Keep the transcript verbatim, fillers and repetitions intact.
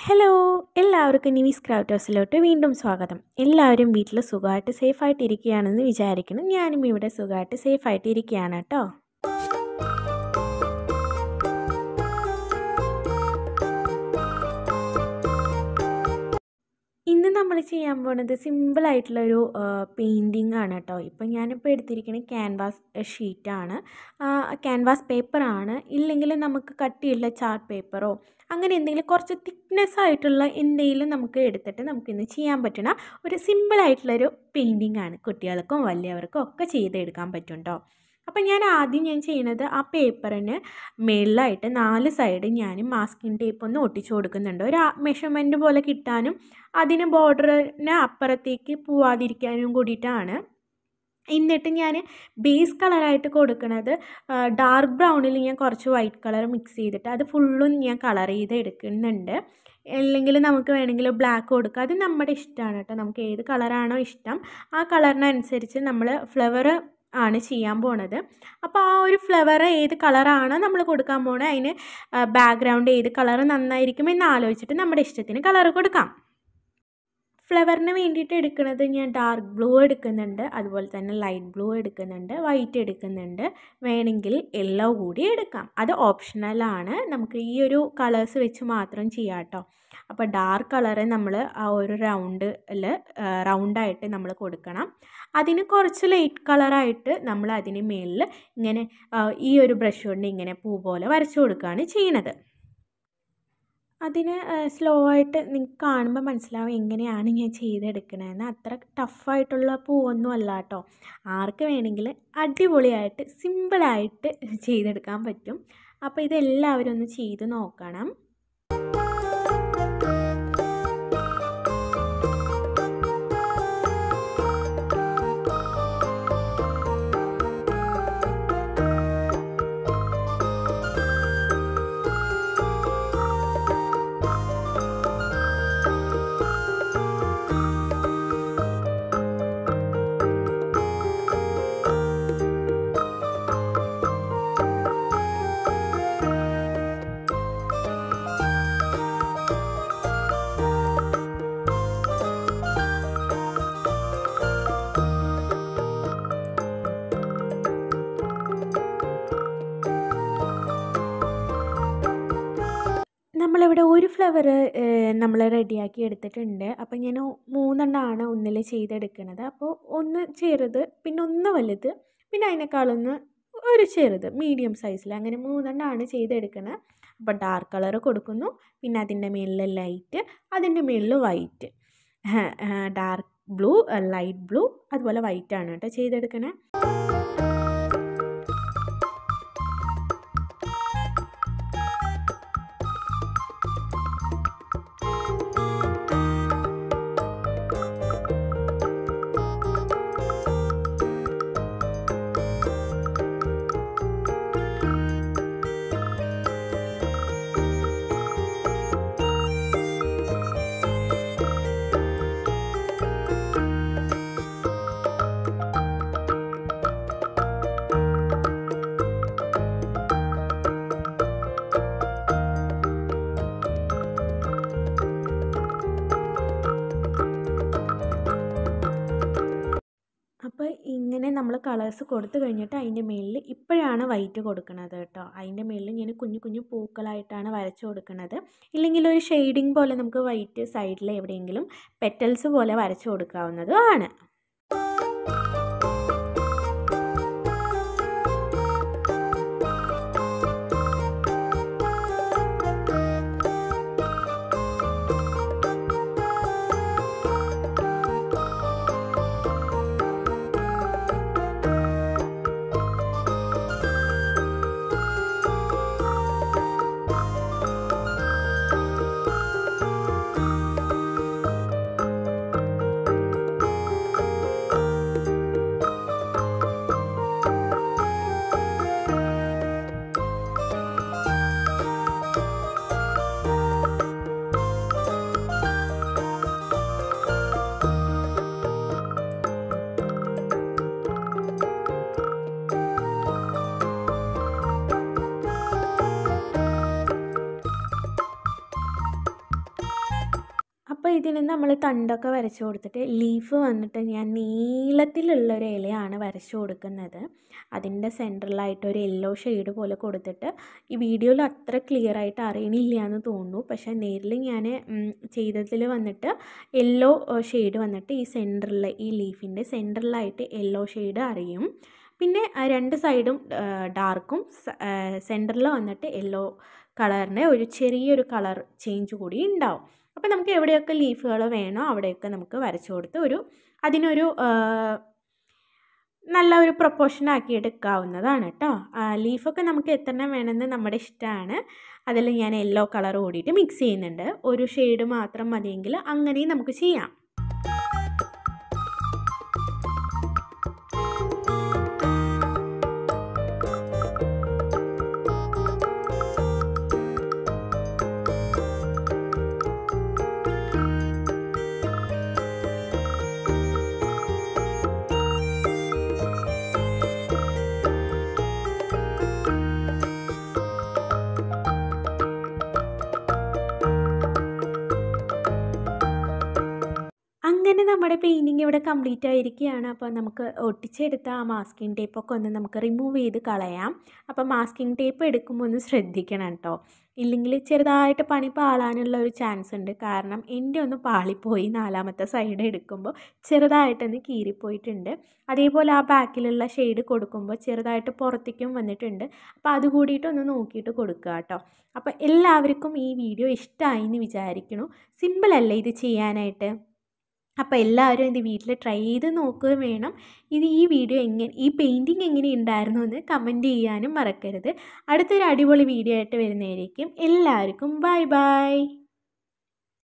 Hello എല്ലാവർക്കും നിവിസ് craft ഹൗസിലോട്ട് വീണ്ടും സ്വാഗതം. എല്ലാവരും വീട്ടിൽ സുഖമായിട്ട് സേഫായിട്ട് ഇരിക്കുകയാണെന്ന് വിചാരിക്കണം. ഞാനും ഇവിടെ സുഖമായിട്ട് സേഫായിട്ട് ഇരിക്കുകയാണ് കേട്ടോ. ഇന്ന് നമ്മൾ ചെയ്യാൻ പോകുന്നത് സിമ്പിളായിട്ടുള്ളൊരു പെയിൻറ്റിംഗ് ആണ് കേട്ടോ. ഇപ്പം ഞാനിപ്പോൾ എടുത്തിരിക്കുന്നത് ക്യാൻവാസ് ഷീറ്റാണ്, ക്യാൻവാസ് പേപ്പറാണ്. ഇല്ലെങ്കിൽ നമുക്ക് കട്ടിയുള്ള ചാർട്ട് പേപ്പറോ അങ്ങനെ എന്തെങ്കിലും കുറച്ച് തിക്നെസ് ആയിട്ടുള്ള എന്തെങ്കിലും നമുക്ക് എടുത്തിട്ട് നമുക്കിന്ന് ചെയ്യാൻ പറ്റുന്ന ഒരു സിമ്പിളായിട്ടുള്ളൊരു പെയിൻറ്റിംഗ് ആണ്. കുട്ടികൾക്കും വലിയവർക്കും ഒക്കെ ചെയ്തെടുക്കാൻ പറ്റും കേട്ടോ. അപ്പം ഞാൻ ആദ്യം ഞാൻ ചെയ്യുന്നത് ആ പേപ്പറിന് മുകളിലായിട്ട് നാല് സൈഡ് ഞാൻ മാസ്കിംഗ് ടേപ്പ് ഒന്ന് ഒട്ടിച്ചു കൊടുക്കുന്നുണ്ട്. ഒരു മെഷർമെൻറ്റ് പോലെ കിട്ടാനും അതിന് ബോർഡറിന് അപ്പുറത്തേക്ക് പോവാതിരിക്കാനും കൂടിയിട്ടാണ്. എന്നിട്ട് ഞാൻ ബേസ് കളറായിട്ട് കൊടുക്കുന്നത് ഡാർക്ക് ബ്രൗണിൽ ഞാൻ കുറച്ച് വൈറ്റ് കളർ മിക്സ് ചെയ്തിട്ട് അത് ഫുള്ളും ഞാൻ കളർ ചെയ്ത് എടുക്കുന്നുണ്ട്. അല്ലെങ്കിൽ നമുക്ക് വേണമെങ്കിൽ ബ്ലാക്ക് കൊടുക്കുക, അത് നമ്മുടെ ഇഷ്ടമാണ് കേട്ടോ. നമുക്ക് ഏത് കളറാണോ ഇഷ്ടം ആ കളറിനനുസരിച്ച് നമ്മൾ ഫ്ലവർ ആണ് ചെയ്യാൻ പോണത്. അപ്പോൾ ആ ഒരു ഫ്ലവർ ഏത് കളറാണോ നമ്മൾ കൊടുക്കാൻ പോണത് അതിന് ബാക്ക്ഗ്രൗണ്ട് ഏത് കളർ നന്നായിരിക്കും എന്ന് ആലോചിച്ചിട്ട് നമ്മുടെ ഇഷ്ടത്തിന് കളർ കൊടുക്കാം. ഫ്ലവറിന് വേണ്ടിയിട്ട് എടുക്കുന്നത് ഞാൻ ഡാർക്ക് ബ്ലൂ എടുക്കുന്നുണ്ട്, അതുപോലെ തന്നെ ലൈറ്റ് ബ്ലൂ എടുക്കുന്നുണ്ട്, വൈറ്റ് എടുക്കുന്നുണ്ട്, വേണമെങ്കിൽ യെല്ലോ കൂടി എടുക്കാം. അത് ഓപ്ഷണലാണ്, നമുക്ക് ഈ ഒരു കളേഴ്സ് വെച്ച് മാത്രം ചെയ്യാം കേട്ടോ. അപ്പോൾ ഡാർക്ക് കളറ് നമ്മൾ ആ ഒരു റൗണ്ടിൽ റൗണ്ടായിട്ട് നമ്മൾ കൊടുക്കണം. അതിന് കുറച്ച് ലൈറ്റ് കളറായിട്ട് നമ്മൾ അതിന് മേളിൽ ഇങ്ങനെ ഈ ഒരു ബ്രഷ് കൊണ്ട് ഇങ്ങനെ പൂ പോലെ വരച്ചു കൊടുക്കുകയാണ് ചെയ്യണത്. അതിന് സ്ലോ ആയിട്ട് നിങ്ങൾക്ക് കാണുമ്പോൾ മനസ്സിലാവും എങ്ങനെയാണ് ഞാൻ ചെയ്തെടുക്കണതെന്ന്. അത്ര ടഫായിട്ടുള്ള പൂവൊന്നും അല്ല കേട്ടോ. ആർക്ക് വേണമെങ്കിൽ അടിപൊളിയായിട്ട് സിമ്പിളായിട്ട് ചെയ്തെടുക്കാൻ പറ്റും. അപ്പോൾ ഇതെല്ലാവരും ഒന്ന് ചെയ്ത് നോക്കണം. നമ്മളിവിടെ ഒരു ഫ്ലവർ നമ്മൾ റെഡിയാക്കി എടുത്തിട്ടുണ്ട്. അപ്പോൾ ഞാൻ മൂന്നെണ്ണമാണ് ഒന്നിൽ ചെയ്തെടുക്കുന്നത്. അപ്പോൾ ഒന്ന് ചെറുത്, പിന്നെ ഒന്ന് വലുത്, പിന്നെ അതിനേക്കാളൊന്ന് ഒരു ചെറുത് മീഡിയം സൈസിൽ, അങ്ങനെ മൂന്നെണ്ണമാണ് ചെയ്തെടുക്കുന്നത്. അപ്പോൾ ഡാർക്ക് കളർ കൊടുക്കുന്നു, പിന്നെ അതിൻ്റെ മുകളിൽ ലൈറ്റ്, അതിൻ്റെ മുകളിൽ white, dark blue, light blue, അതുപോലെ വൈറ്റാണ് കേട്ടോ ചെയ്തെടുക്കണേ. അപ്പോൾ ഇങ്ങനെ നമ്മൾ കളേഴ്സ് കൊടുത്തു കഴിഞ്ഞിട്ട് അതിൻ്റെ മുകളിൽ ഇപ്പോഴാണ് വൈറ്റ് കൊടുക്കുന്നത് കേട്ടോ. അതിൻ്റെ മുകളിൽ ഞാൻ കുഞ്ഞു കുഞ്ഞു പൂക്കളായിട്ടാണ് വരച്ചു കൊടുക്കുന്നത്. ഇല്ലെങ്കിൽ ഒരു ഷെയ്ഡിങ് പോലെ നമുക്ക് വൈറ്റ് സൈഡിൽ എവിടെയെങ്കിലും പെറ്റൽസ് പോലെ വരച്ചു കൊടുക്കാവുന്നതും ആണ്. അപ്പോൾ ഇതിന് നമ്മൾ തണ്ടൊക്കെ വരച്ച് കൊടുത്തിട്ട് ലീഫ് വന്നിട്ട് ഞാൻ നീളത്തിലുള്ളൊരു ഇലയാണ് വരച്ച് കൊടുക്കുന്നത്. അതിൻ്റെ സെൻറ്ററിലായിട്ട് ഒരു യെല്ലോ ഷെയ്ഡ് പോലെ കൊടുത്തിട്ട്, ഈ വീഡിയോയിൽ അത്ര ക്ലിയർ ആയിട്ട് അറിയണില്ല എന്ന് തോന്നുന്നു, പക്ഷേ നേരിൽ ഞാൻ ചെയ്തതിൽ വന്നിട്ട് യെല്ലോ ഷെയ്ഡ് വന്നിട്ട് ഈ സെൻറ്ററിൽ, ഈ ലീഫിൻ്റെ സെൻറ്ററിലായിട്ട് യെല്ലോ ഷെയ്ഡ് അറിയും. പിന്നെ രണ്ട് സൈഡും ഡാർക്കും സെൻറ്ററിൽ വന്നിട്ട് യെല്ലോ കളറിൻ്റെ ഒരു ചെറിയൊരു കളർ ചേഞ്ച് കൂടി ഉണ്ടാവും. അപ്പോൾ നമുക്ക് എവിടെയൊക്കെ ലീഫുകൾ വേണോ അവിടെയൊക്കെ നമുക്ക് വരച്ചു കൊടുത്ത് ഒരു അതിനൊരു നല്ല ഒരു പ്രൊപ്പോർഷൻ ആക്കി എടുക്കാവുന്നതാണ് കേട്ടോ. ലീഫൊക്കെ നമുക്ക് എത്രണ്ണം വേണമെന്ന് നമ്മുടെ ഇഷ്ടമാണ്. അതിൽ ഞാൻ യെല്ലോ കളർ കൂടിയിട്ട് മിക്സ് ചെയ്യുന്നുണ്ട്. ഒരു ഷെയ്ഡ് മാത്രം മതിയെങ്കിൽ അങ്ങനെയും നമുക്ക് ചെയ്യാം. അങ്ങനെ നമ്മുടെ പെയിൻറ്റിങ് ഇവിടെ കംപ്ലീറ്റ് ആയിരിക്കുകയാണ്. അപ്പോൾ നമുക്ക് ഒട്ടിച്ചെടുത്ത ആ മാസ്കിംഗ് ടേപ്പൊക്കെ ഒന്ന് നമുക്ക് റിമൂവ് ചെയ്ത് കളയാം. അപ്പോൾ മാസ്കിംഗ് ടേപ്പ് എടുക്കുമ്പോൾ ഒന്ന് ശ്രദ്ധിക്കണം കേട്ടോ, ഇല്ലെങ്കിൽ ചെറുതായിട്ട് പണി പാളാനുള്ള ഒരു ചാൻസ് ഉണ്ട്. കാരണം എൻ്റെ ഒന്ന് പാളിപ്പോയി, നാലാമത്തെ സൈഡ് എടുക്കുമ്പോൾ ചെറുതായിട്ടൊന്ന് കീറിപ്പോയിട്ടുണ്ട്. അതേപോലെ ആ ബാക്കിലുള്ള ഷെയ്ഡ് കൊടുക്കുമ്പോൾ ചെറുതായിട്ട് പുറത്തേക്കും വന്നിട്ടുണ്ട്. അപ്പോൾ അത് കൂടിയിട്ടൊന്ന് നോക്കിയിട്ട് കൊടുക്കുക കേട്ടോ. അപ്പോൾ എല്ലാവർക്കും ഈ വീഡിയോ ഇഷ്ടമായി എന്ന് വിചാരിക്കുന്നു. സിമ്പിളല്ലേ ഇത് ചെയ്യാനായിട്ട്? അപ്പോൾ എല്ലാവരും ഇത് വീട്ടിൽ ട്രൈ ചെയ്ത് നോക്കുകയും വേണം. ഇത് ഈ വീഡിയോ എങ്ങനെ, ഈ പെയിൻറ്റിങ് എങ്ങനെ ഉണ്ടായിരുന്നു എന്ന് കമൻറ്റ് ചെയ്യാനും മറക്കരുത്. അടുത്തൊരു അടിപൊളി വീഡിയോ ആയിട്ട് വരുന്നതായിരിക്കും. എല്ലാവർക്കും ബൈ ബൈ.